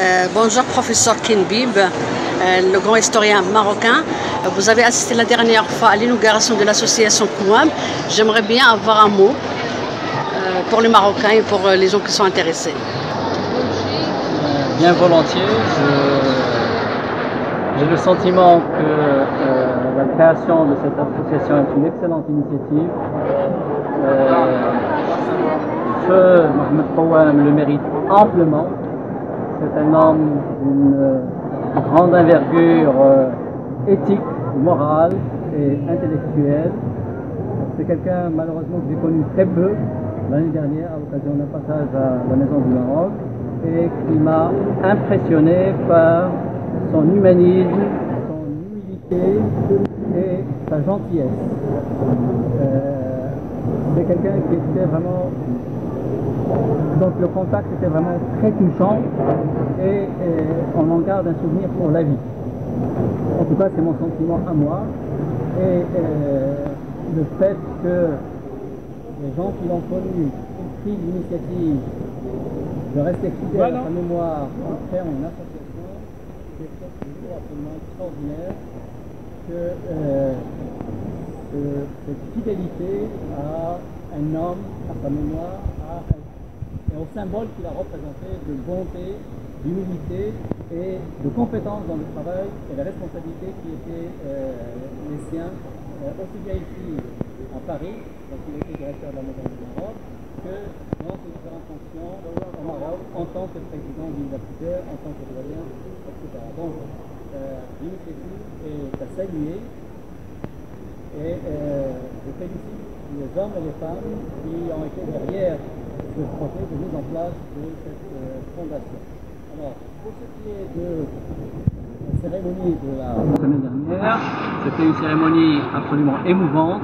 Bonjour professeur Kinbib, le grand historien marocain. Vous avez assisté la dernière fois à l'inauguration de l'association Kouam. J'aimerais bien avoir un mot pour les Marocains et pour les gens qui sont intéressés. Bien volontiers. J'ai le sentiment que la création de cette association est une excellente initiative. Feu Mohamed Kouam le mérite amplement. C'est un homme d'une grande envergure éthique, morale et intellectuelle. C'est quelqu'un malheureusement que j'ai connu très peu l'année dernière à l'occasion d'un passage à la Maison du Maroc et qui m'a impressionné par son humanisme, son humilité et sa gentillesse. C'est quelqu'un qui était vraiment... Donc le contact était vraiment très touchant et on en garde un souvenir pour la vie. En tout cas, c'est mon sentiment à moi. Et le fait que les gens qui l'ont connu ont pris l'initiative de rester fidèles à sa mémoire en créant une association, c'est quelque chose absolument extraordinaire que cette fidélité à un homme, à sa mémoire, et au symbole qu'il a représenté de bonté, d'humilité et de compétence dans le travail et la responsabilité qui étaient les siens, aussi bien ici à Paris, donc il était directeur de la Maison du Maroc, que dans ses différentes fonctions au Maroc, en tant que président d'universitaire, en tant que doyen, etc. Donc l'initiative est à saluer et je félicite les hommes et les femmes qui ont été derrière ce projet de mise en place de cette fondation. Alors, pour ce qui est de la cérémonie de la semaine dernière, c'était une cérémonie absolument émouvante.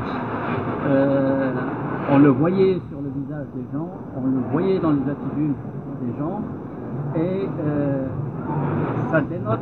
On le voyait sur le visage des gens, on le voyait dans les attitudes des gens, et ça dénote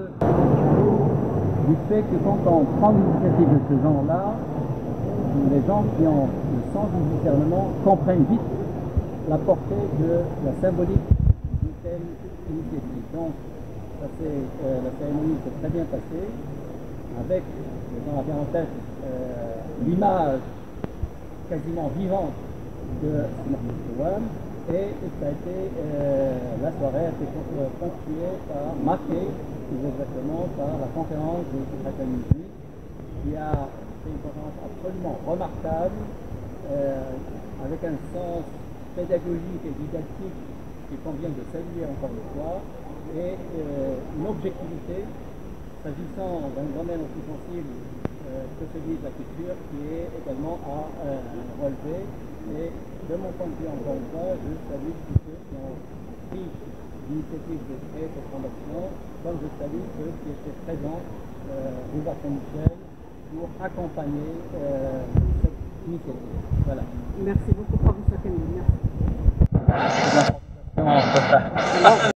du fait que quand on prend l'initiative de ce genre-là, les gens qui ont le sens du discernement comprennent vite la portée de la symbolique d'une telle initiative. Donc, ça la cérémonie s'est très bien passée, avec, les gens avaient en tête, l'image quasiment vivante de Mohamed Kouam, et ça a été, la soirée a été ponctuée marquée plus exactement par la conférence de Sheikh al-Mujni, qui a fait une conférence absolument remarquable, avec un sens pédagogique et didactique qu'il convient de saluer encore une fois, et une objectivité s'agissant d'un domaine aussi sensible que celui de la culture, qui est également à relever. Et de mon point de vue, encore une fois, je salue tous ceux qui ont pris l'initiative de créer cette fondation, comme je salue ceux qui étaient présents boulevard Saint-Michel pour accompagner cette initiative. Voilà. Merci beaucoup professeur Kinbib. Merci.